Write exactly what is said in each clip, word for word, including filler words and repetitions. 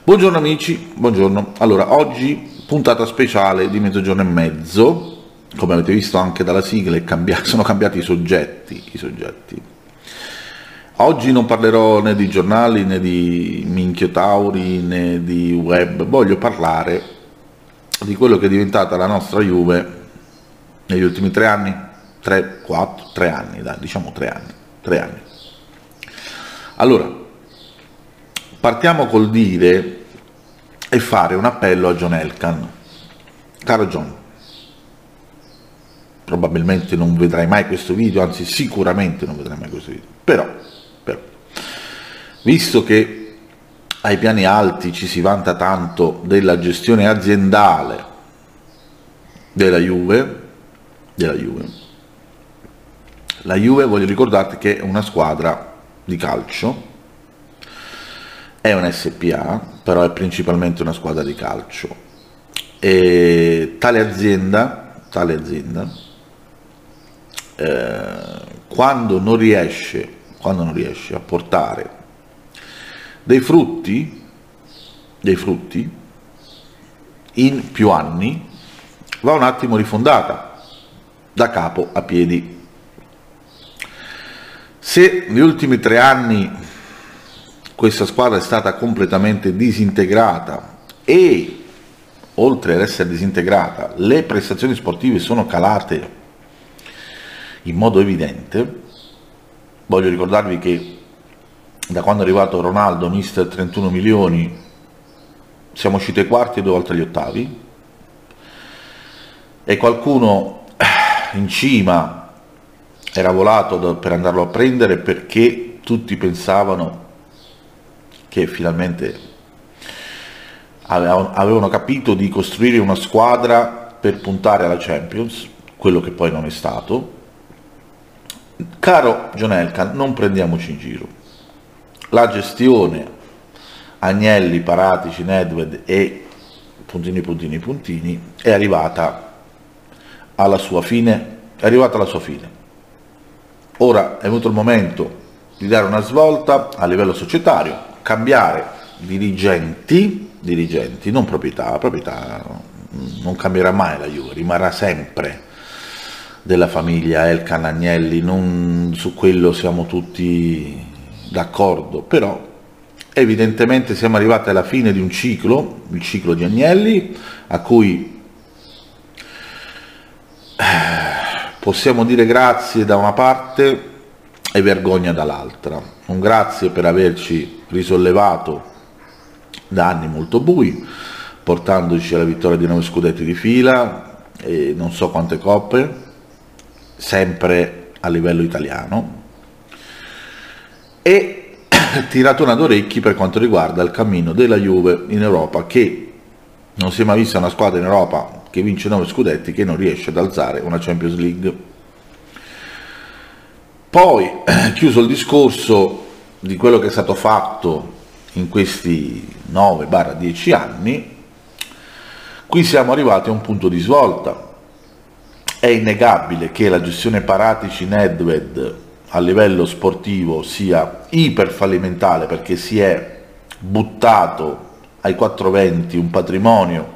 Buongiorno amici, buongiorno. Allora, oggi puntata speciale di mezzogiorno e mezzo, come avete visto anche dalla sigla è cambiato, sono cambiati i soggetti, i soggetti. Oggi non parlerò né di giornali, né di minchiotauri, né di web, voglio parlare di quello che è diventata la nostra Juve negli ultimi tre anni, tre, quattro, tre anni, dai, diciamo tre anni, tre anni. Allora, partiamo col dire e fare un appello a John Elkann. Caro John, probabilmente non vedrai mai questo video, anzi sicuramente non vedrai mai questo video, però, però visto che ai piani alti ci si vanta tanto della gestione aziendale della Juve, della Juve, la Juve, voglio ricordarti che è una squadra di calcio, è un S P A, però è principalmente una squadra di calcio, e tale azienda, tale azienda eh, quando non riesce, quando non riesce a portare dei frutti, dei frutti in più anni, va un attimo rifondata da capo a piedi. Se negli ultimi tre anni questa squadra è stata completamente disintegrata e, oltre ad essere disintegrata, le prestazioni sportive sono calate in modo evidente, voglio ricordarvi che da quando è arrivato Ronaldo, mister trentuno milioni, siamo usciti ai quarti e due volte agli ottavi, e qualcuno in cima era volato per andarlo a prendere perché tutti pensavano che finalmente avevano capito di costruire una squadra per puntare alla Champions, quello che poi non è stato. Caro John Elkann, non prendiamoci in giro. La gestione Agnelli, Paratici, Nedved e puntini puntini puntini è arrivata alla sua fine, è arrivata alla sua fine. Ora è venuto il momento di dare una svolta a livello societario, cambiare dirigenti, dirigenti, non proprietà, proprietà non cambierà mai la Juve, rimarrà sempre della famiglia Elkann Agnelli, non su quello siamo tutti d'accordo, però evidentemente siamo arrivati alla fine di un ciclo, il ciclo di Agnelli, a cui possiamo dire grazie da una parte e vergogna dall'altra. Un grazie per averci risollevato da anni molto bui, portandoci alla vittoria di nove scudetti di fila e non so quante coppe, sempre a livello italiano, e tirato ad orecchi per quanto riguarda il cammino della Juve in Europa, che non si è mai vista una squadra in Europa che vince nove scudetti che non riesce ad alzare una Champions League. Poi, chiuso il discorso di quello che è stato fatto in questi nove dieci anni, qui siamo arrivati a un punto di svolta. È innegabile che la gestione Paratici-Nedved a livello sportivo sia iperfallimentare, perché si è buttato ai quattrocentoventi un patrimonio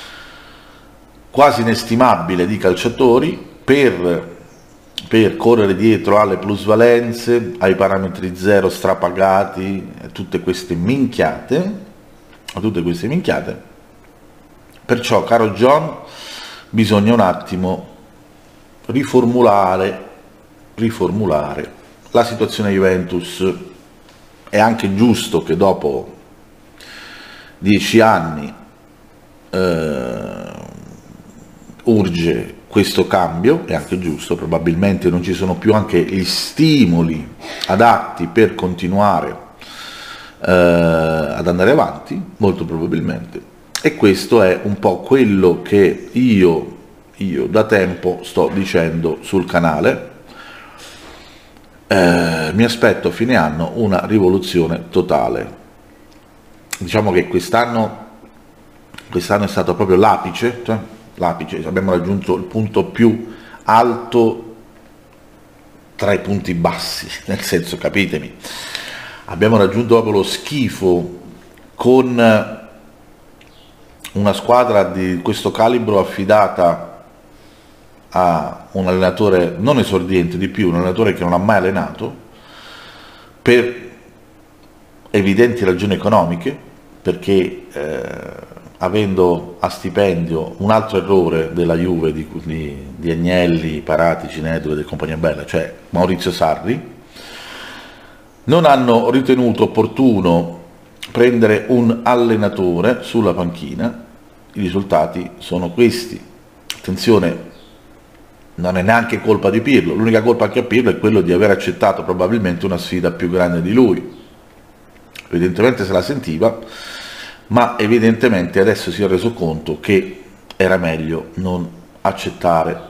quasi inestimabile di calciatori per, per correre dietro alle plusvalenze, ai parametri zero strapagati, tutte queste minchiate, tutte queste minchiate. Perciò, caro John, bisogna un attimo riformulare, riformulare la situazione Juventus. È anche giusto che dopo dieci anni eh, urge questo cambio, è anche giusto, probabilmente non ci sono più anche gli stimoli adatti per continuare eh, ad andare avanti, molto probabilmente, e questo è un po' quello che io, io da tempo sto dicendo sul canale. Eh, mi aspetto a fine anno una rivoluzione totale. Diciamo che quest'anno quest'anno è stato proprio l'apice, cioè, l'apice, abbiamo raggiunto il punto più alto tra i punti bassi, nel senso, capitemi, abbiamo raggiunto proprio lo schifo con una squadra di questo calibro affidata a un allenatore non esordiente, di più un allenatore che non ha mai allenato, per evidenti ragioni economiche, perché eh, avendo a stipendio un altro errore della Juve di, di, di Agnelli, Paratici, Nedved e compagnia bella, cioè Maurizio Sarri, non hanno ritenuto opportuno prendere un allenatore sulla panchina. I risultati sono questi. Attenzione, non è neanche colpa di Pirlo, l'unica colpa che ha Pirlo è quello di aver accettato probabilmente una sfida più grande di lui. Evidentemente se la sentiva, ma evidentemente adesso si è reso conto che era meglio non accettare.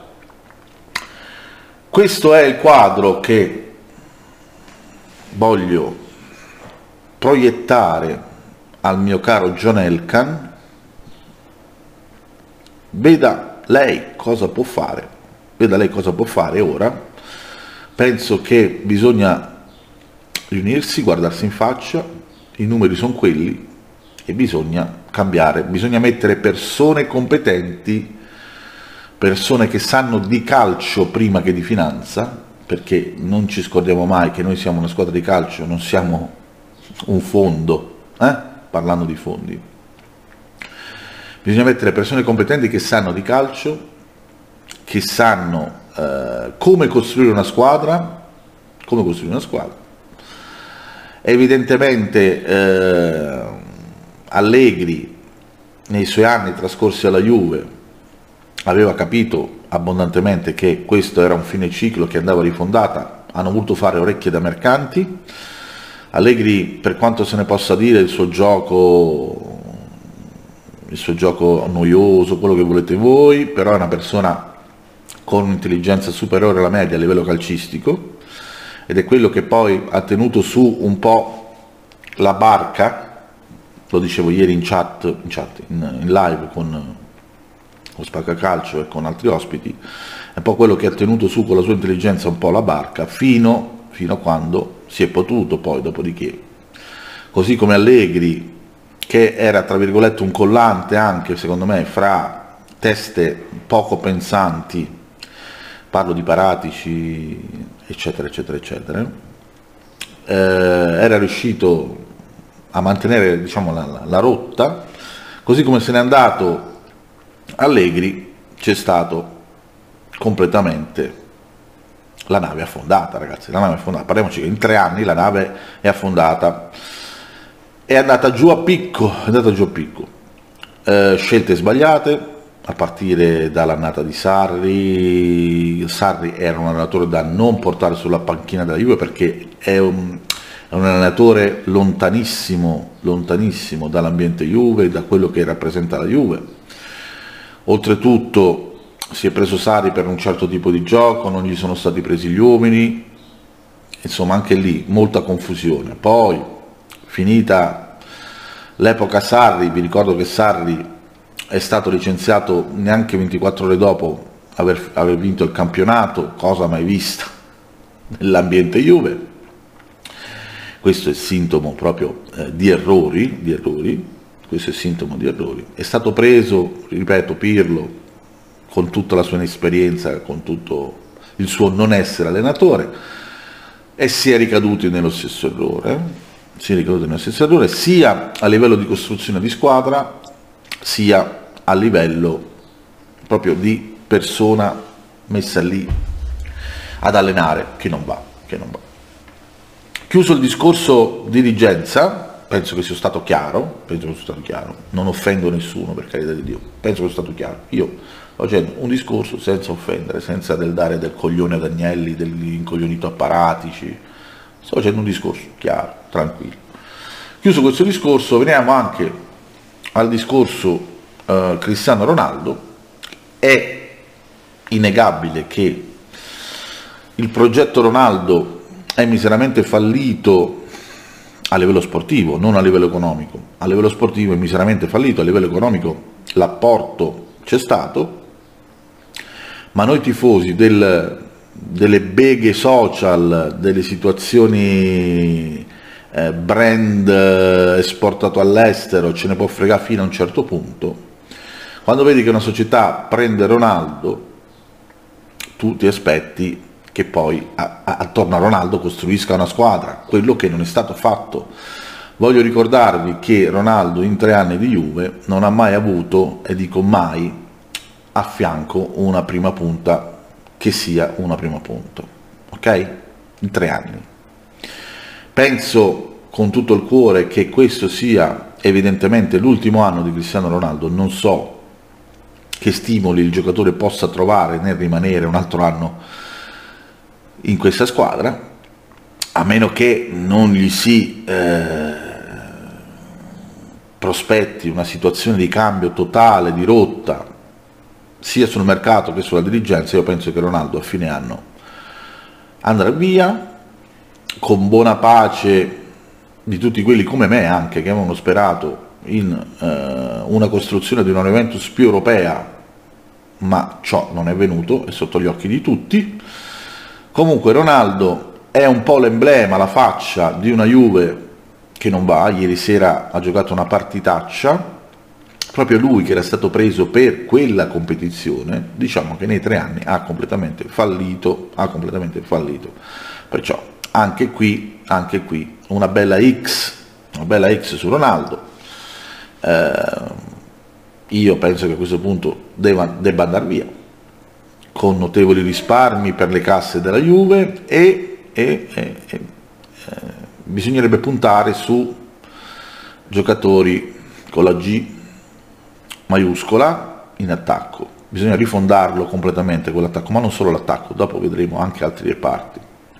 Questo è il quadro che voglio proiettare al mio caro John Elkann. Veda lei cosa può fare, veda lei cosa può fare ora. Penso che bisogna riunirsi, guardarsi in faccia, i numeri sono quelli e bisogna cambiare, bisogna mettere persone competenti, persone che sanno di calcio prima che di finanza, perché non ci scordiamo mai che noi siamo una squadra di calcio, non siamo un fondo, eh? Parlando di fondi. Bisogna mettere persone competenti che sanno di calcio, che sanno eh, come costruire una squadra, come costruire una squadra. Evidentemente eh, Allegri nei suoi anni trascorsi alla Juve aveva capito abbondantemente che questo era un fine ciclo che andava rifondata, hanno voluto fare orecchie da mercanti. Allegri, per quanto se ne possa dire il suo gioco, il suo gioco noioso, quello che volete voi, però è una persona con un'intelligenza superiore alla media a livello calcistico, ed è quello che poi ha tenuto su un po' la barca, lo dicevo ieri in chat, in, chat, in, in live con, con Spaccacalcio e con altri ospiti, è un po' quello che ha tenuto su con la sua intelligenza un po' la barca, fino, fino a quando si è potuto poi, dopodiché, così come Allegri, che era tra virgolette un collante anche secondo me fra teste poco pensanti, parlo di Paratici, eccetera, eccetera, eccetera, eh, era riuscito a mantenere, diciamo, la, la rotta, così come se n'è andato Allegri, c'è stato completamente la nave affondata, ragazzi, la nave è affondata, parliamoci che in tre anni la nave è affondata, è andata giù a picco, è andata giù a picco, eh, scelte sbagliate, a partire dall'annata di Sarri. Sarri era un allenatore da non portare sulla panchina della Juve, perché è un, è un allenatore lontanissimo, lontanissimo dall'ambiente Juve, da quello che rappresenta la Juve. Oltretutto si è preso Sarri per un certo tipo di gioco, non gli sono stati presi gli uomini, insomma anche lì molta confusione. Poi finita l'epoca Sarri, vi ricordo che Sarri è stato licenziato neanche ventiquattro ore dopo aver, aver vinto il campionato, cosa mai vista nell'ambiente Juve. Questo è sintomo proprio eh, di errori, di errori, questo è sintomo di errori. È stato preso, ripeto, Pirlo, con tutta la sua inesperienza, con tutto il suo non essere allenatore, e si è ricaduti nello stesso errore, si è ricaduti nello stesso errore, sia a livello di costruzione di squadra, sia a livello proprio di persona messa lì ad allenare, che non va, che non va. Chiuso il discorso dirigenza, penso che sia stato chiaro, penso che sia stato chiaro, non offendo nessuno, per carità di Dio, penso che sia stato chiaro. Io sto facendo un discorso senza offendere, senza del dare del coglione ad Agnelli, dell'incoglionito a Paratici, sto facendo un discorso chiaro, tranquillo. Chiuso questo discorso, veniamo anche al discorso uh, Cristiano Ronaldo. È innegabile che il progetto Ronaldo è miseramente fallito a livello sportivo, non a livello economico. A livello sportivo è miseramente fallito, a livello economico l'apporto c'è stato, ma noi tifosi del, delle beghe social, delle situazioni eh, brand eh, esportato all'estero, ce ne può fregare fino a un certo punto, Quando vedi che una società prende Ronaldo, tu ti aspetti che poi a, a, attorno a Ronaldo costruisca una squadra, quello che non è stato fatto. Voglio ricordarvi che Ronaldo in tre anni di Juve non ha mai avuto, e dico mai, a fianco una prima punta che sia una prima punta, ok? In tre anni. Penso con tutto il cuore che questo sia evidentemente l'ultimo anno di Cristiano Ronaldo, non so che stimoli il giocatore possa trovare nel rimanere un altro anno in questa squadra, a meno che non gli si eh, prospetti una situazione di cambio totale, di rotta, sia sul mercato che sulla dirigenza. Io penso che Ronaldo a fine anno andrà via, con buona pace di tutti quelli come me anche che avevano sperato in eh, una costruzione di una Juventus più europea, ma ciò non è venuto, è sotto gli occhi di tutti. Comunque Ronaldo è un po' l'emblema, la faccia di una Juve che non va. Ieri sera ha giocato una partitaccia, proprio lui che era stato preso per quella competizione, diciamo che nei tre anni ha completamente fallito, ha completamente fallito. Perciò anche qui, anche qui una bella X, una bella X su Ronaldo. Eh, io penso che a questo punto debba, debba andare via, con notevoli risparmi per le casse della Juve, e, e, e, e eh, bisognerebbe puntare su giocatori con la G maiuscola in attacco. Bisogna rifondarlo completamente quell'attacco, ma non solo l'attacco, dopo vedremo anche altri reparti.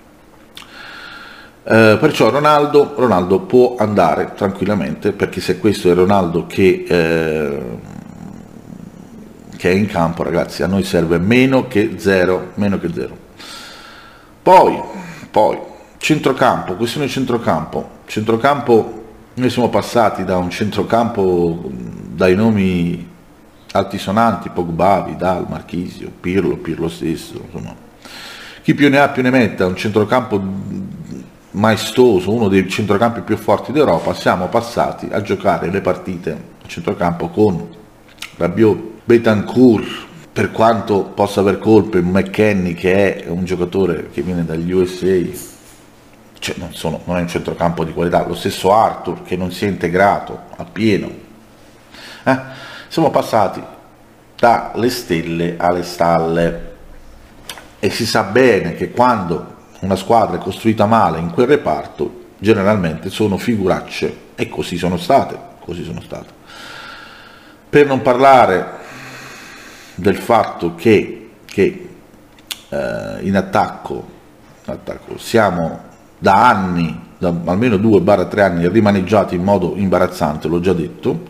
Eh, perciò Ronaldo, Ronaldo può andare tranquillamente, perché se questo è Ronaldo che, eh, che è in campo, ragazzi, a noi serve meno che zero, meno che zero. Poi, poi centrocampo, questione centrocampo, centrocampo, noi siamo passati da un centrocampo dai nomi altisonanti, Pogba, Vidal, Marchisio, Pirlo, Pirlo stesso, insomma, chi più ne ha più ne metta, un centrocampo maestoso, uno dei centrocampi più forti d'Europa. Siamo passati a giocare le partite a centrocampo con Rabiot, Betancourt, per quanto possa aver colpe, McKennie che è un giocatore che viene dagli U S A, cioè non, sono, non è un centrocampo di qualità, lo stesso Arthur che non si è integrato appieno. Eh? Siamo passati dalle stelle alle stalle, e si sa bene che quando una squadra è costruita male in quel reparto generalmente sono figuracce, e così sono state, così sono state. Per non parlare del fatto che, che eh, in attacco, attacco siamo da anni, da almeno due tre anni, rimaneggiati in modo imbarazzante, l'ho già detto.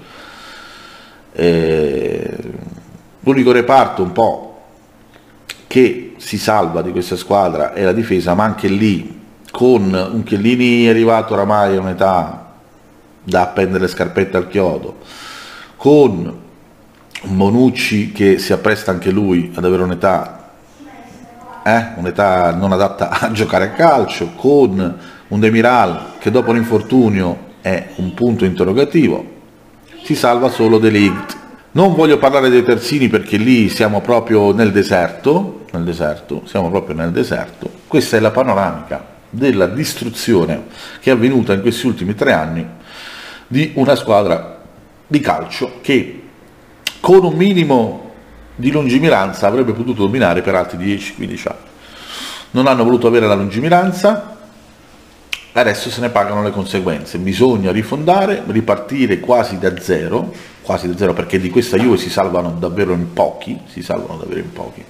Eh, l'unico reparto un po' che si salva di questa squadra è la difesa, ma anche lì con un Chiellini arrivato oramai a un'età da appendere le scarpette al chiodo, con Bonucci che si appresta anche lui ad avere un'età eh, un'età non adatta a giocare a calcio, con un Demiral che dopo l'infortunio è un punto interrogativo, si salva solo De Ligt. Non voglio parlare dei terzini perché lì siamo proprio nel deserto, nel deserto, siamo proprio nel deserto. Questa è la panoramica della distruzione che è avvenuta in questi ultimi tre anni di una squadra di calcio che con un minimo di lungimiranza avrebbe potuto dominare per altri dieci quindici anni. Non hanno voluto avere la lungimiranza, adesso se ne pagano le conseguenze. Bisogna rifondare, ripartire quasi da zero, quasi da zero, perché di questa Juve si salvano davvero in pochi, si salvano davvero in pochi,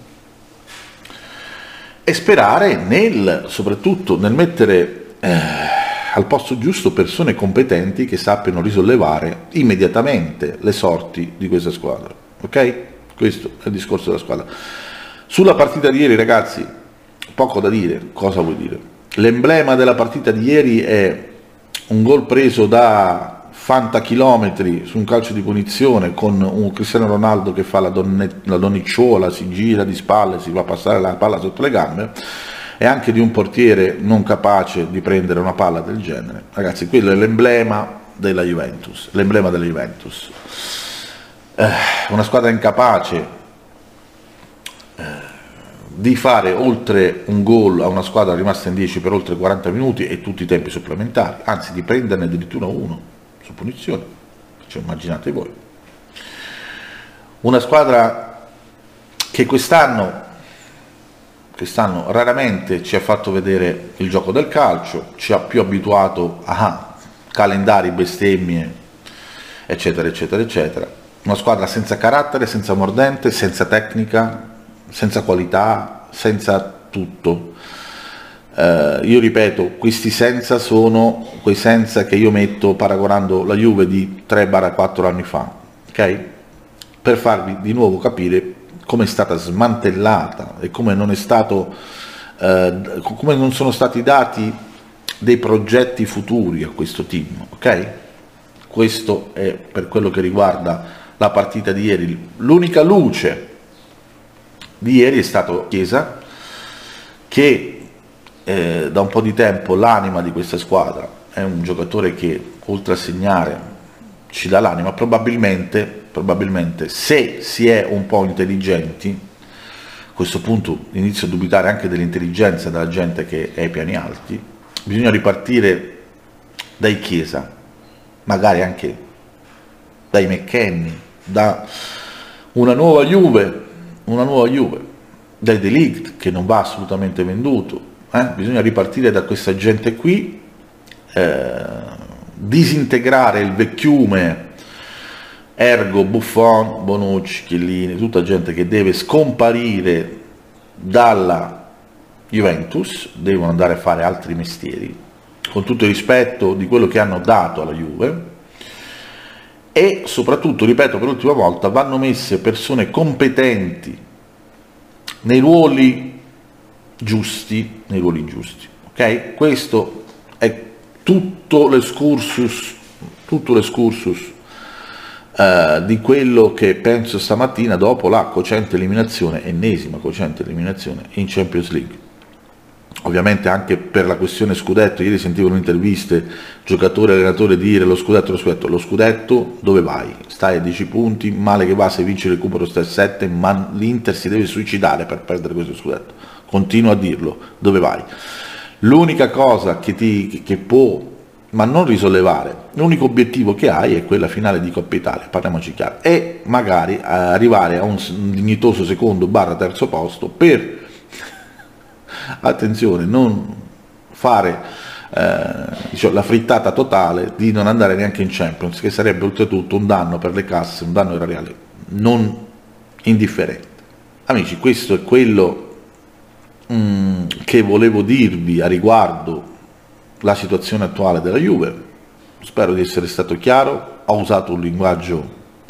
e sperare nel, soprattutto nel mettere eh, al posto giusto persone competenti che sappiano risollevare immediatamente le sorti di questa squadra, ok? Questo è il discorso della squadra. Sulla partita di ieri, ragazzi, poco da dire. Cosa vuol dire? L'emblema della partita di ieri è un gol preso da fantachilometri su un calcio di punizione, con un Cristiano Ronaldo che fa la, donne, la donnicciola, si gira di spalle, si va a passare la palla sotto le gambe, e anche di un portiere non capace di prendere una palla del genere. Ragazzi, quello è l'emblema della Juventus, l'emblema della Juventus. eh, una squadra incapace eh, di fare oltre un gol a una squadra rimasta in dieci per oltre quaranta minuti e tutti i tempi supplementari, anzi di prenderne addirittura uno su punizione, cioè, immaginate voi. Una squadra che quest'anno quest'anno raramente ci ha fatto vedere il gioco del calcio, ci ha più abituato a calendari, bestemmie, eccetera, eccetera, eccetera. Una squadra senza carattere, senza mordente, senza tecnica, senza qualità, senza tutto. Eh, io ripeto, questi senza sono quei senza che io metto paragonando la Juve di tre quattro anni fa, ok? Per farvi di nuovo capire come è stata smantellata e come non è stato, eh, come non sono stati dati dei progetti futuri a questo team, ok? Questo è per quello che riguarda la partita di ieri. L'unica luce di ieri è stato Chiesa, che eh, da un po' di tempo l'anima di questa squadra, è un giocatore che oltre a segnare ci dà l'anima, probabilmente probabilmente se si è un po' intelligenti, a questo punto inizio a dubitare anche dell'intelligenza della gente che è ai piani alti, bisogna ripartire dai Chiesa, magari anche dai McKennie, da una nuova Juve, una nuova Juve, dai De Ligt che non va assolutamente venduto, eh? Bisogna ripartire da questa gente qui, eh, disintegrare il vecchiume, ergo Buffon, Bonucci, Chiellini, tutta gente che deve scomparire dalla Juventus, devono andare a fare altri mestieri, con tutto il rispetto di quello che hanno dato alla Juve, e soprattutto, ripeto per l'ultima volta, vanno messe persone competenti nei ruoli giusti, nei ruoli giusti, ok? Questo è tutto l'escursus, tutto l'escursus Uh, di quello che penso stamattina dopo la cocente eliminazione, ennesima cocente eliminazione in Champions League. Ovviamente anche per la questione scudetto, ieri sentivo in interviste giocatori e allenatori dire lo scudetto, lo scudetto, lo scudetto dove vai? Stai a dieci punti, male che va, se vinci il recupero stai a sette, ma l'Inter si deve suicidare per perdere questo scudetto, continuo a dirlo, dove vai? L'unica cosa che, ti, che può ma non risollevare, l'unico obiettivo che hai è quella finale di Coppa Italia, parliamoci chiaro, e magari arrivare a un dignitoso secondo barra terzo posto per, attenzione, non fare eh, diciamo, la frittata totale di non andare neanche in Champions, che sarebbe oltretutto un danno per le casse, un danno erariale non indifferente. Amici, questo è quello mm, che volevo dirvi a riguardo la situazione attuale della Juve. Spero di essere stato chiaro, ho usato un linguaggio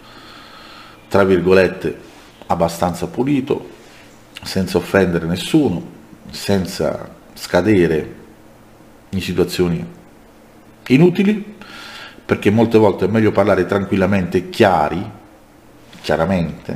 tra virgolette abbastanza pulito, senza offendere nessuno, senza scadere in situazioni inutili, perché molte volte è meglio parlare tranquillamente chiari, chiaramente,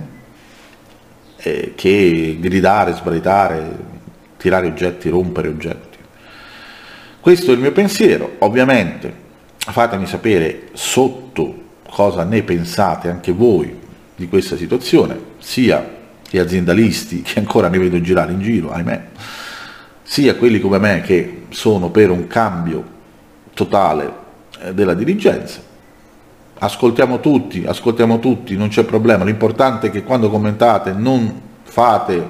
eh, che gridare, sbraitare, tirare oggetti, rompere oggetti. Questo è il mio pensiero, ovviamente fatemi sapere sotto cosa ne pensate anche voi di questa situazione, sia gli aziendalisti che ancora ne vedo girare in giro, ahimè, sia quelli come me che sono per un cambio totale della dirigenza. Ascoltiamo tutti, ascoltiamo tutti, non c'è problema, l'importante è che quando commentate non fate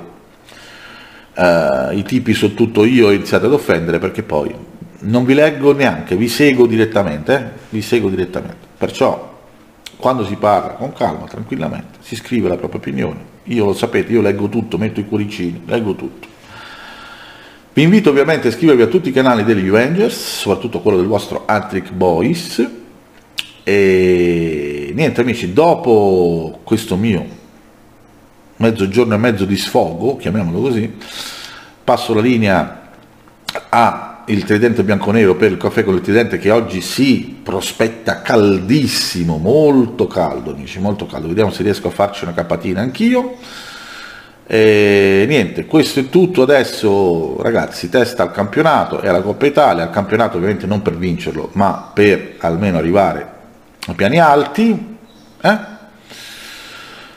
uh, i tipi su tutto io e iniziate ad offendere, perché poi non vi leggo neanche, vi seguo direttamente, eh? vi seguo direttamente, perciò quando si parla con calma, tranquillamente, si scrive la propria opinione, io lo sapete, io leggo tutto, metto i cuoricini, leggo tutto. Vi invito ovviamente a iscrivervi a tutti i canali degli Avengers, soprattutto quello del vostro Hat-Trick Boys, e niente amici, dopo questo mio mezzogiorno e mezzo di sfogo, chiamiamolo così, passo la linea a il tridente bianconero per il caffè con il tridente, che oggi si prospetta caldissimo, molto caldo amici, molto caldo, vediamo se riesco a farci una capatina anch'io. E niente, questo è tutto. Adesso ragazzi, testa al campionato e alla Coppa Italia, al campionato ovviamente non per vincerlo ma per almeno arrivare a piani alti, eh?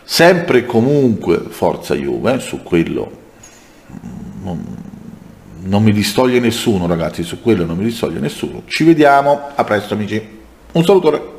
Sempre e comunque forza Juve, su quello non, non mi distoglie nessuno, ragazzi, su quello non mi distoglie nessuno. Ci vediamo, a presto amici, un salutone.